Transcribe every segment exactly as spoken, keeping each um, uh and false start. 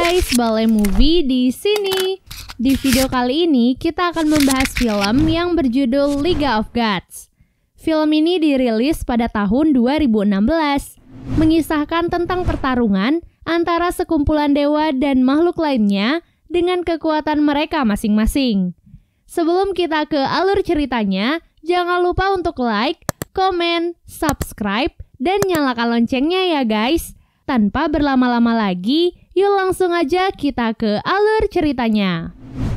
guys, Balai Movie di sini. Di video kali ini kita akan membahas film yang berjudul League of Gods. Film ini dirilis pada tahun dua ribu enam belas, mengisahkan tentang pertarungan antara sekumpulan dewa dan makhluk lainnya dengan kekuatan mereka masing-masing. Sebelum kita ke alur ceritanya, jangan lupa untuk like, komen, subscribe, dan nyalakan loncengnya ya guys. Tanpa berlama-lama lagi, yuk langsung aja kita ke alur ceritanya.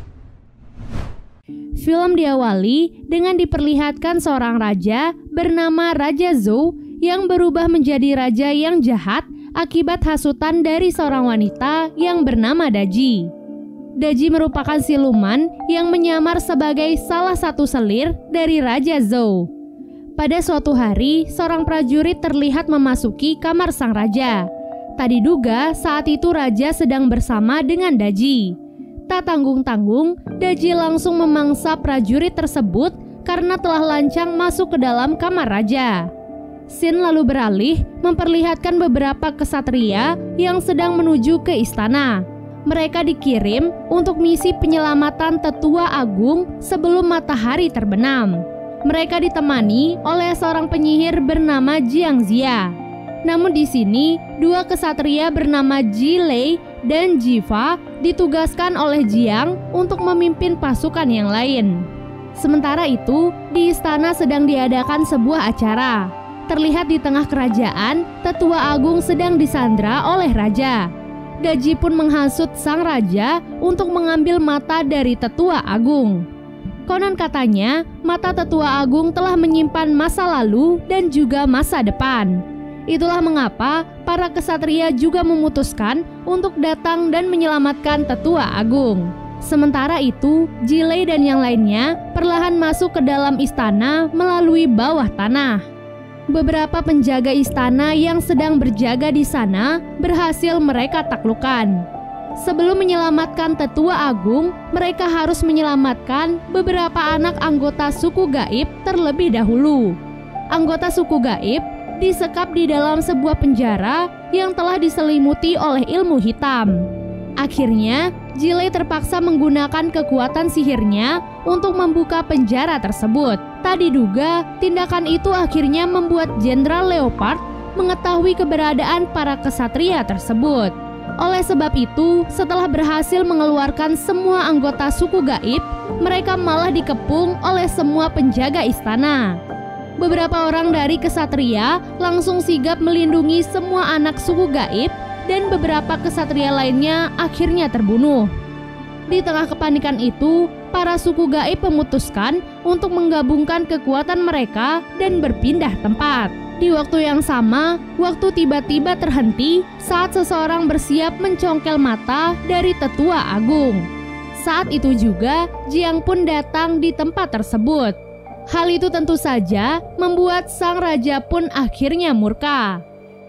Film diawali dengan diperlihatkan seorang raja bernama Raja Zhou yang berubah menjadi raja yang jahat akibat hasutan dari seorang wanita yang bernama Daji. Daji merupakan siluman yang menyamar sebagai salah satu selir dari Raja Zhou. Pada suatu hari, seorang prajurit terlihat memasuki kamar sang raja. Tak diduga saat itu raja sedang bersama dengan Daji. Tak tanggung-tanggung, Daji langsung memangsa prajurit tersebut karena telah lancang masuk ke dalam kamar raja. Scene lalu beralih memperlihatkan beberapa kesatria yang sedang menuju ke istana. Mereka dikirim untuk misi penyelamatan tetua agung sebelum matahari terbenam. Mereka ditemani oleh seorang penyihir bernama Jiang Zia. Namun di sini, dua kesatria bernama Ji Lei dan Jiva ditugaskan oleh Jiang untuk memimpin pasukan yang lain. Sementara itu, di istana sedang diadakan sebuah acara. Terlihat di tengah kerajaan, tetua agung sedang disandra oleh raja. Daji pun menghasut sang raja untuk mengambil mata dari tetua agung. Konon katanya, mata tetua agung telah menyimpan masa lalu dan juga masa depan. Itulah mengapa para kesatria juga memutuskan untuk datang dan menyelamatkan tetua agung. Sementara itu, Jilei dan yang lainnya perlahan masuk ke dalam istana melalui bawah tanah. Beberapa penjaga istana yang sedang berjaga di sana berhasil mereka taklukkan. Sebelum menyelamatkan tetua agung, mereka harus menyelamatkan beberapa anak anggota suku gaib terlebih dahulu. Anggota suku gaib disekap di dalam sebuah penjara yang telah diselimuti oleh ilmu hitam. Akhirnya, Jilei terpaksa menggunakan kekuatan sihirnya untuk membuka penjara tersebut. Tak diduga, tindakan itu akhirnya membuat Jenderal Leopard mengetahui keberadaan para kesatria tersebut. Oleh sebab itu, setelah berhasil mengeluarkan semua anggota suku gaib, mereka malah dikepung oleh semua penjaga istana. Beberapa orang dari kesatria langsung sigap melindungi semua anak suku gaib dan beberapa kesatria lainnya akhirnya terbunuh. Di tengah kepanikan itu, para suku gaib memutuskan untuk menggabungkan kekuatan mereka dan berpindah tempat. Di waktu yang sama, waktu tiba-tiba terhenti saat seseorang bersiap mencongkel mata dari tetua agung. Saat itu juga, Jiang pun datang di tempat tersebut. Hal itu tentu saja membuat sang raja pun akhirnya murka.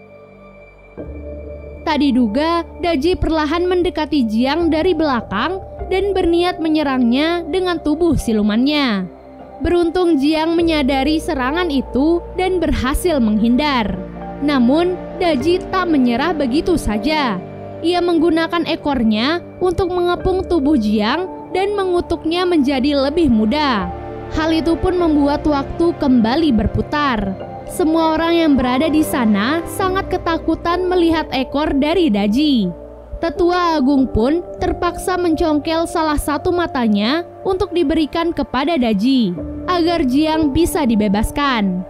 Tak diduga, Daji perlahan mendekati Jiang dari belakang dan berniat menyerangnya dengan tubuh silumannya. Beruntung Jiang menyadari serangan itu dan berhasil menghindar. Namun, Daji tak menyerah begitu saja. Ia menggunakan ekornya untuk mengepung tubuh Jiang dan mengutuknya menjadi lebih mudah. Hal itu pun membuat waktu kembali berputar. Semua orang yang berada di sana sangat ketakutan melihat ekor dari Daji. Tetua agung pun terpaksa mencongkel salah satu matanya untuk diberikan kepada Daji, agar Jiang bisa dibebaskan.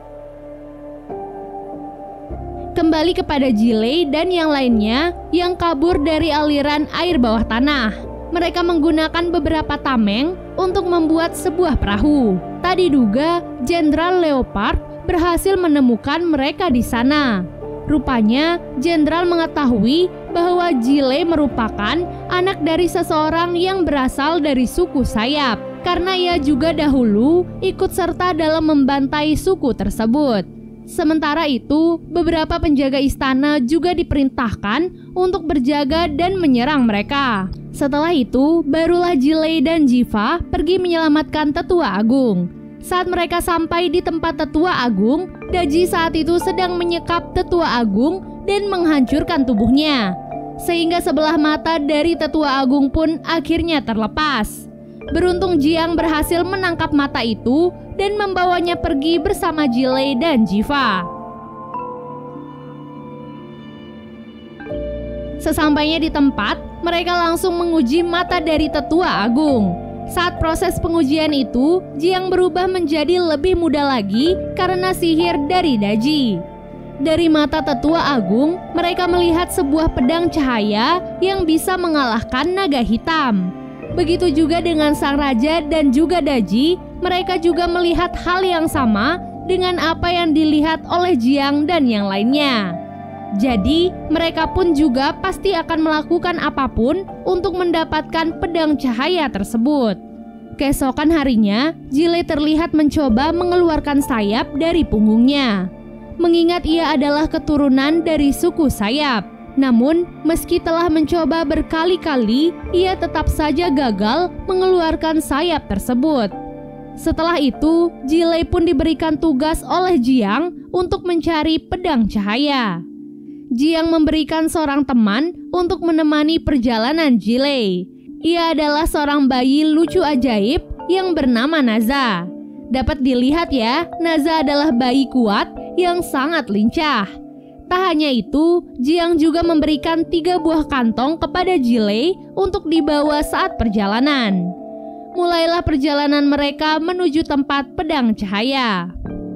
Kembali kepada Jilei dan yang lainnya yang kabur dari aliran air bawah tanah. Mereka menggunakan beberapa tameng untuk membuat sebuah perahu. Tak diduga, Jenderal Leopard berhasil menemukan mereka di sana. Rupanya, Jenderal mengetahui bahwa Jilei merupakan anak dari seseorang yang berasal dari suku Sayap, karena ia juga dahulu ikut serta dalam membantai suku tersebut. Sementara itu, beberapa penjaga istana juga diperintahkan untuk berjaga dan menyerang mereka. Setelah itu, barulah Jilei dan Jiva pergi menyelamatkan tetua agung. Saat mereka sampai di tempat tetua agung, Daji saat itu sedang menyekap tetua agung dan menghancurkan tubuhnya. sehingga sebelah mata dari Tetua Agung pun akhirnya terlepas. Beruntung Jiang berhasil menangkap mata itu dan membawanya pergi bersama Jilei dan Jiva. Sesampainya di tempat, mereka langsung menguji mata dari Tetua Agung. Saat proses pengujian itu, Jiang berubah menjadi lebih muda lagi karena sihir dari Daji. Dari mata Tetua Agung, mereka melihat sebuah pedang cahaya yang bisa mengalahkan naga hitam. Begitu juga dengan Sang Raja dan juga Daji, mereka juga melihat hal yang sama dengan apa yang dilihat oleh Jiang dan yang lainnya. Jadi, mereka pun juga pasti akan melakukan apapun untuk mendapatkan pedang cahaya tersebut. Keesokan harinya, Jilei terlihat mencoba mengeluarkan sayap dari punggungnya. Mengingat ia adalah keturunan dari suku sayap. Namun, meski telah mencoba berkali-kali, ia tetap saja gagal mengeluarkan sayap tersebut. Setelah itu, Jilei pun diberikan tugas oleh Jiang untuk mencari pedang cahaya. Jiang memberikan seorang teman untuk menemani perjalanan Jilei. Ia adalah seorang bayi lucu ajaib yang bernama Naza. Dapat dilihat ya, Naza adalah bayi kuat yang sangat lincah. Tak hanya itu, Jiang juga memberikan tiga buah kantong kepada Jilei untuk dibawa saat perjalanan. Mulailah perjalanan mereka menuju tempat pedang cahaya.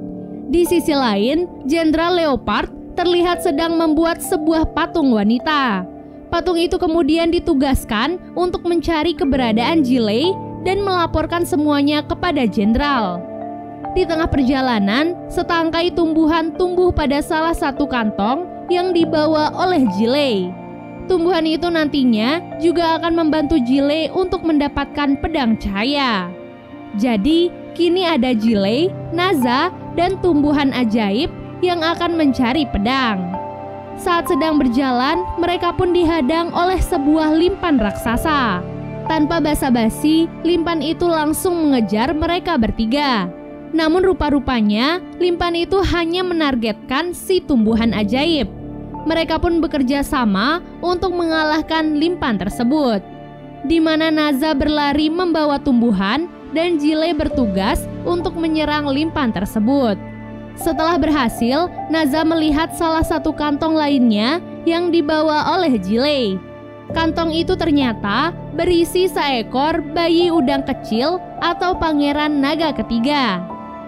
Di sisi lain, Jenderal Leopard terlihat sedang membuat sebuah patung wanita. Patung itu kemudian ditugaskan untuk mencari keberadaan Jilei dan melaporkan semuanya kepada jenderal. Di tengah perjalanan, setangkai tumbuhan tumbuh pada salah satu kantong yang dibawa oleh Jilei. Tumbuhan itu nantinya juga akan membantu Jilei untuk mendapatkan pedang cahaya. Jadi, kini ada Jilei, Naza, dan tumbuhan ajaib yang akan mencari pedang. Saat sedang berjalan, mereka pun dihadang oleh sebuah limpan raksasa. Tanpa basa-basi, limpan itu langsung mengejar mereka bertiga. Namun rupa-rupanya, limpan itu hanya menargetkan si tumbuhan ajaib. Mereka pun bekerja sama untuk mengalahkan limpan tersebut, di mana Naza berlari membawa tumbuhan dan Jilei bertugas untuk menyerang limpan tersebut. Setelah berhasil, Naza melihat salah satu kantong lainnya yang dibawa oleh Jilei. Kantong itu ternyata berisi seekor bayi udang kecil atau pangeran naga ketiga.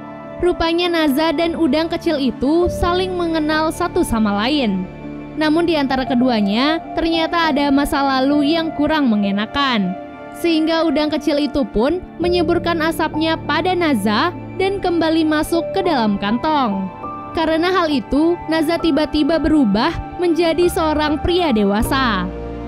Rupanya Naza dan udang kecil itu saling mengenal satu sama lain. Namun di antara keduanya ternyata ada masa lalu yang kurang mengenakan, sehingga udang kecil itu pun menyeburkan asapnya pada Naza dan kembali masuk ke dalam kantong. Karena hal itu, Naza tiba-tiba berubah menjadi seorang pria dewasa.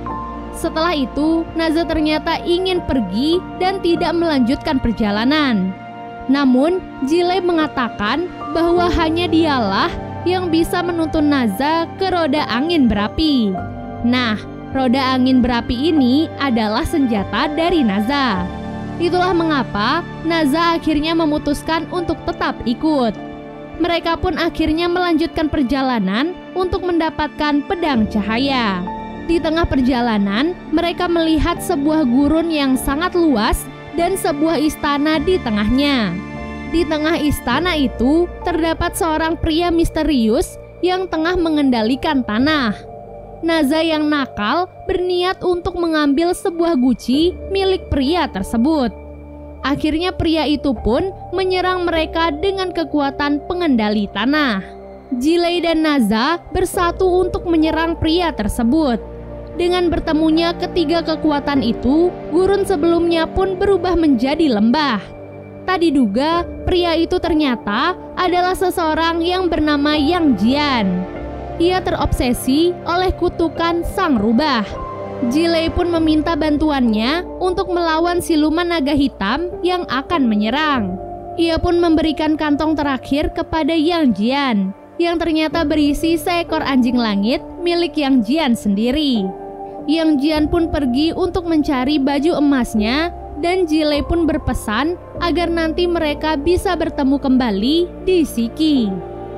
Setelah itu, Naza ternyata ingin pergi dan tidak melanjutkan perjalanan. Namun, Jilei mengatakan bahwa hanya dialah yang bisa menuntun Naza ke roda angin berapi. Nah, roda angin berapi ini adalah senjata dari Naza. Itulah mengapa Naza akhirnya memutuskan untuk tetap ikut. Mereka pun akhirnya melanjutkan perjalanan untuk mendapatkan pedang cahaya. Di tengah perjalanan, mereka melihat sebuah gurun yang sangat luas dan sebuah istana di tengahnya. Di tengah istana itu terdapat seorang pria misterius yang tengah mengendalikan tanah. Naza yang nakal berniat untuk mengambil sebuah guci milik pria tersebut. Akhirnya pria itu pun menyerang mereka dengan kekuatan pengendali tanah. Jilei dan Naza bersatu untuk menyerang pria tersebut. Dengan bertemunya ketiga kekuatan itu, gurun sebelumnya pun berubah menjadi lembah. Tak diduga, pria itu ternyata adalah seseorang yang bernama Yang Jian. Ia terobsesi oleh kutukan sang rubah. Jilei pun meminta bantuannya untuk melawan siluman naga hitam yang akan menyerang. Ia pun memberikan kantong terakhir kepada Yang Jian, yang ternyata berisi seekor anjing langit milik Yang Jian sendiri. Yang Jian pun pergi untuk mencari baju emasnya, dan Jilei pun berpesan agar nanti mereka bisa bertemu kembali di Shiki.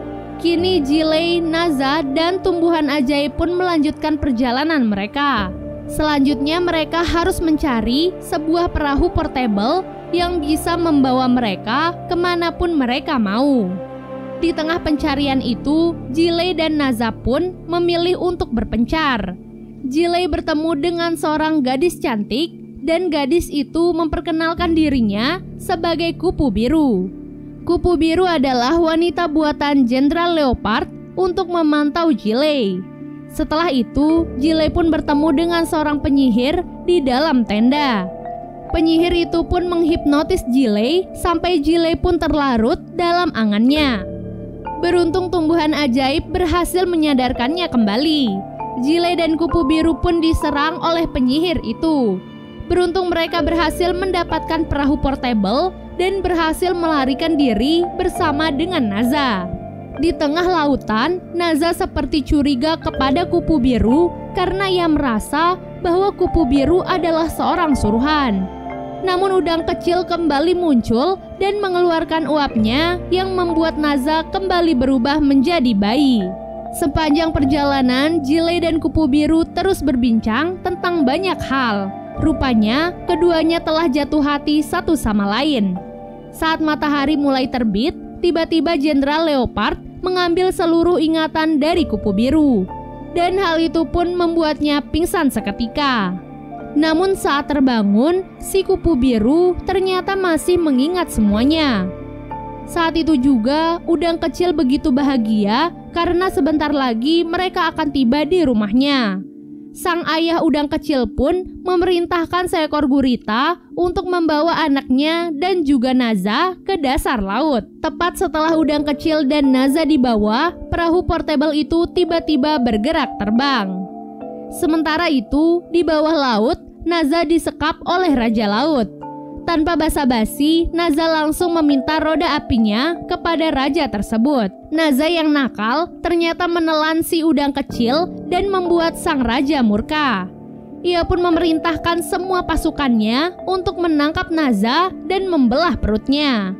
Kini Jilei, Naza, dan tumbuhan ajaib pun melanjutkan perjalanan mereka. Selanjutnya mereka harus mencari sebuah perahu portable yang bisa membawa mereka kemanapun mereka mau. Di tengah pencarian itu, Jilei dan Naza pun memilih untuk berpencar. Jilei bertemu dengan seorang gadis cantik dan gadis itu memperkenalkan dirinya sebagai Kupu Biru. Kupu Biru adalah wanita buatan Jenderal Leopard untuk memantau Jilei. Setelah itu, Jilei pun bertemu dengan seorang penyihir di dalam tenda. Penyihir itu pun menghipnotis Jilei sampai Jilei pun terlarut dalam angannya. Beruntung tumbuhan ajaib berhasil menyadarkannya kembali. Jilei dan Kupu Biru pun diserang oleh penyihir itu. Beruntung mereka berhasil mendapatkan perahu portable dan berhasil melarikan diri bersama dengan Naza. Di tengah lautan, Naza seperti curiga kepada Kupu Biru karena ia merasa bahwa Kupu Biru adalah seorang suruhan. Namun udang kecil kembali muncul dan mengeluarkan uapnya yang membuat Naza kembali berubah menjadi bayi. Sepanjang perjalanan, Jilei dan Kupu Biru terus berbincang tentang banyak hal. Rupanya, keduanya telah jatuh hati satu sama lain. Saat matahari mulai terbit, tiba-tiba Jenderal Leopard mengambil seluruh ingatan dari Kupu Biru. Dan hal itu pun membuatnya pingsan seketika. Namun saat terbangun, si Kupu Biru ternyata masih mengingat semuanya. Saat itu juga, udang kecil begitu bahagia karena sebentar lagi mereka akan tiba di rumahnya. Sang ayah udang kecil pun memerintahkan seekor gurita untuk membawa anaknya dan juga Naza ke dasar laut. Tepat setelah udang kecil dan Naza dibawa, perahu portable itu tiba-tiba bergerak terbang. Sementara itu, di bawah laut, Naza disekap oleh Raja Laut. Tanpa basa-basi, Naza langsung meminta roda apinya kepada raja tersebut. Naza yang nakal ternyata menelan si udang kecil dan membuat sang raja murka. Ia pun memerintahkan semua pasukannya untuk menangkap Naza dan membelah perutnya.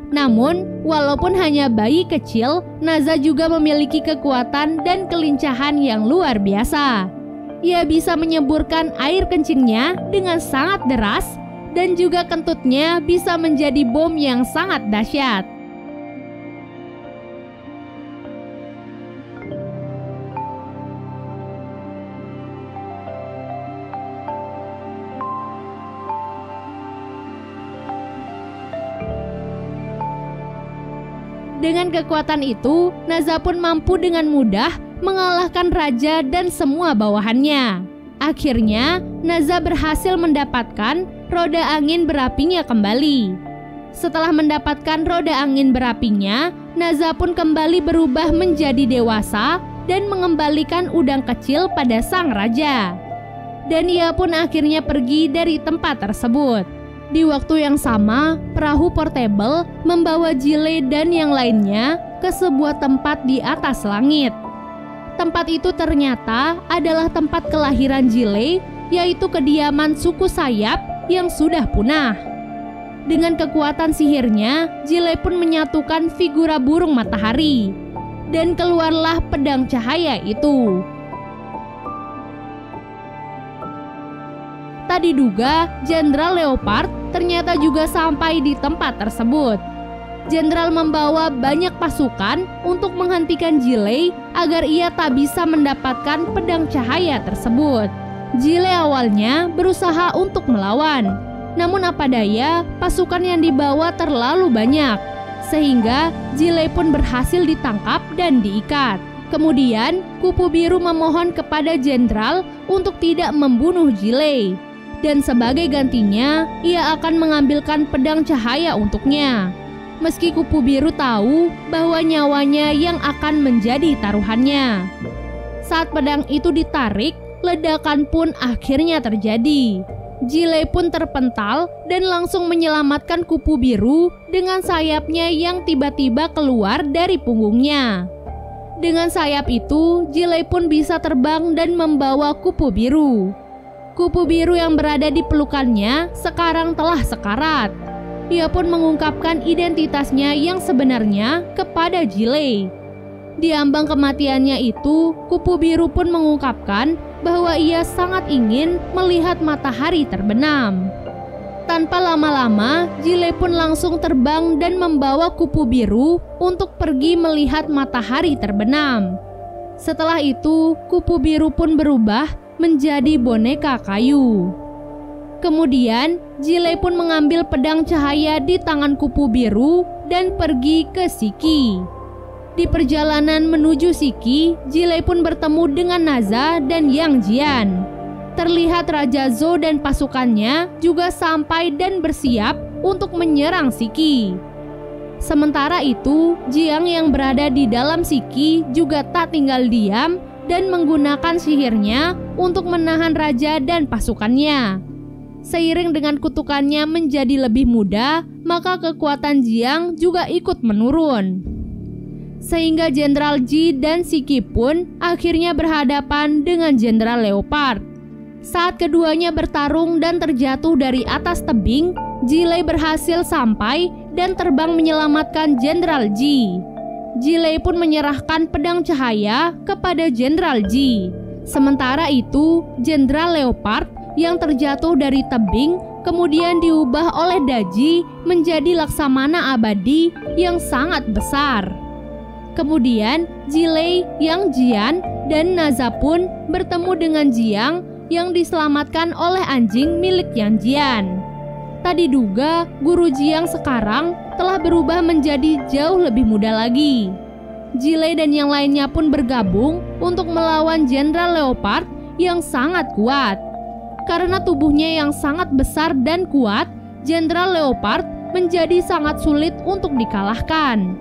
Namun, walaupun hanya bayi kecil, Naza juga memiliki kekuatan dan kelincahan yang luar biasa. Ia bisa menyemburkan air kencingnya dengan sangat deras dan juga kentutnya bisa menjadi bom yang sangat dahsyat. Dengan kekuatan itu, Naza pun mampu dengan mudah mengalahkan raja dan semua bawahannya. Akhirnya, Naza berhasil mendapatkan roda angin berapinya kembali. Setelah mendapatkan roda angin berapinya, Naza pun kembali berubah menjadi dewasa dan mengembalikan udang kecil pada sang raja. Dan ia pun akhirnya pergi dari tempat tersebut. Di waktu yang sama, perahu portable membawa Jilei dan yang lainnya ke sebuah tempat di atas langit. Tempat itu ternyata adalah tempat kelahiran Jilei, yaitu kediaman suku Sayap yang sudah punah. Dengan kekuatan sihirnya, Jilei pun menyatukan figura burung matahari, dan keluarlah pedang cahaya itu. Tak diduga, Jenderal Leopard ternyata juga sampai di tempat tersebut. Jenderal membawa banyak pasukan untuk menghentikan Jilei agar ia tak bisa mendapatkan pedang cahaya tersebut. Jilei awalnya berusaha untuk melawan, namun apa daya pasukan yang dibawa terlalu banyak, sehingga Jilei pun berhasil ditangkap dan diikat. Kemudian Kupu Biru memohon kepada jenderal untuk tidak membunuh Jilei, dan sebagai gantinya ia akan mengambilkan pedang cahaya untuknya. Meski Kupu Biru tahu bahwa nyawanya yang akan menjadi taruhannya. Saat pedang itu ditarik, ledakan pun akhirnya terjadi. Jilei pun terpental dan langsung menyelamatkan Kupu Biru dengan sayapnya yang tiba-tiba keluar dari punggungnya. Dengan sayap itu, Jilei pun bisa terbang dan membawa Kupu Biru. Kupu Biru yang berada di pelukannya sekarang telah sekarat. Ia pun mengungkapkan identitasnya yang sebenarnya kepada Jilei. Di ambang kematiannya itu, Kupu Biru pun mengungkapkan bahwa ia sangat ingin melihat matahari terbenam. Tanpa lama-lama, Jile pun langsung terbang dan membawa Kupu Biru untuk pergi melihat matahari terbenam. Setelah itu, Kupu Biru pun berubah menjadi boneka kayu. Kemudian, Jile pun mengambil pedang cahaya di tangan Kupu Biru dan pergi ke Shiki. Di perjalanan menuju Shiki, Jile pun bertemu dengan Naza dan Yang Jian. Terlihat Raja Zhou dan pasukannya juga sampai dan bersiap untuk menyerang Shiki. Sementara itu, Jiang yang berada di dalam Shiki juga tak tinggal diam dan menggunakan sihirnya untuk menahan raja dan pasukannya. Seiring dengan kutukannya menjadi lebih mudah, maka kekuatan Jiang juga ikut menurun. Sehingga Jenderal Ji dan Shiki pun akhirnya berhadapan dengan Jenderal Leopard. Saat keduanya bertarung dan terjatuh dari atas tebing, Jile berhasil sampai dan terbang menyelamatkan Jenderal Ji. Jile pun menyerahkan pedang cahaya kepada Jenderal Ji. Sementara itu, Jenderal Leopard yang terjatuh dari tebing kemudian diubah oleh Daji menjadi Laksamana abadi yang sangat besar. Kemudian Jile, Yang Jian, dan Naza pun bertemu dengan Jiang yang diselamatkan oleh anjing milik Yang Jian. Tak diduga, Guru Jiang sekarang telah berubah menjadi jauh lebih muda lagi. Jile dan yang lainnya pun bergabung untuk melawan Jenderal Leopard yang sangat kuat. Karena tubuhnya yang sangat besar dan kuat, Jenderal Leopard menjadi sangat sulit untuk dikalahkan.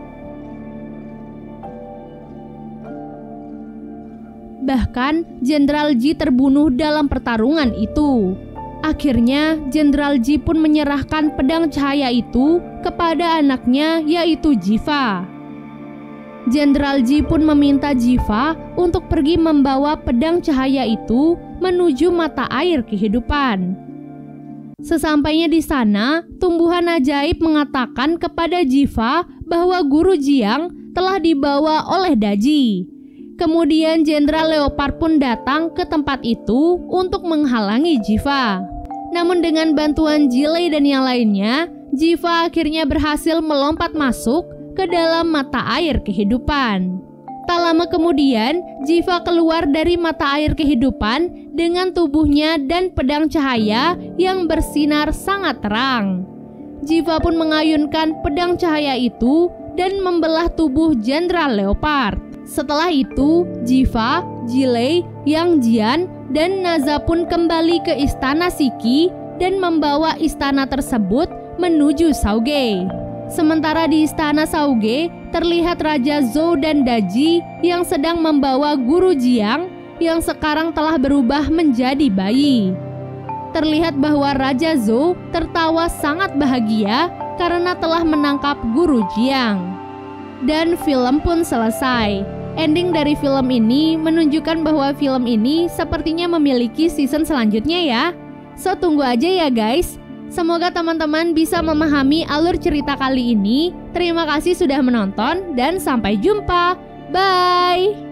Bahkan Jenderal Ji terbunuh dalam pertarungan itu. Akhirnya Jenderal Ji pun menyerahkan pedang cahaya itu kepada anaknya, yaitu Jiva. Jenderal Ji pun meminta Jiva untuk pergi membawa pedang cahaya itu menuju mata air kehidupan. Sesampainya di sana, tumbuhan ajaib mengatakan kepada Jiva bahwa Guru Jiang telah dibawa oleh Daji. Kemudian Jenderal Leopard pun datang ke tempat itu untuk menghalangi Jiva. Namun dengan bantuan Jile dan yang lainnya, Jiva akhirnya berhasil melompat masuk ke dalam mata air kehidupan. Tak lama kemudian, Jiva keluar dari mata air kehidupan dengan tubuhnya dan pedang cahaya yang bersinar sangat terang. Jiva pun mengayunkan pedang cahaya itu dan membelah tubuh Jenderal Leopard. Setelah itu, Jiva, Jile, Yang Jian, dan Naza pun kembali ke istana Shiki dan membawa istana tersebut menuju Sauge. Sementara di istana Sauge, terlihat Raja Zhou dan Daji yang sedang membawa Guru Jiang yang sekarang telah berubah menjadi bayi. Terlihat bahwa Raja Zhou tertawa sangat bahagia karena telah menangkap Guru Jiang. Dan film pun selesai. Ending dari film ini menunjukkan bahwa film ini sepertinya memiliki season selanjutnya ya. So tunggu aja ya guys. Semoga teman-teman bisa memahami alur cerita kali ini. Terima kasih sudah menonton dan sampai jumpa. Bye.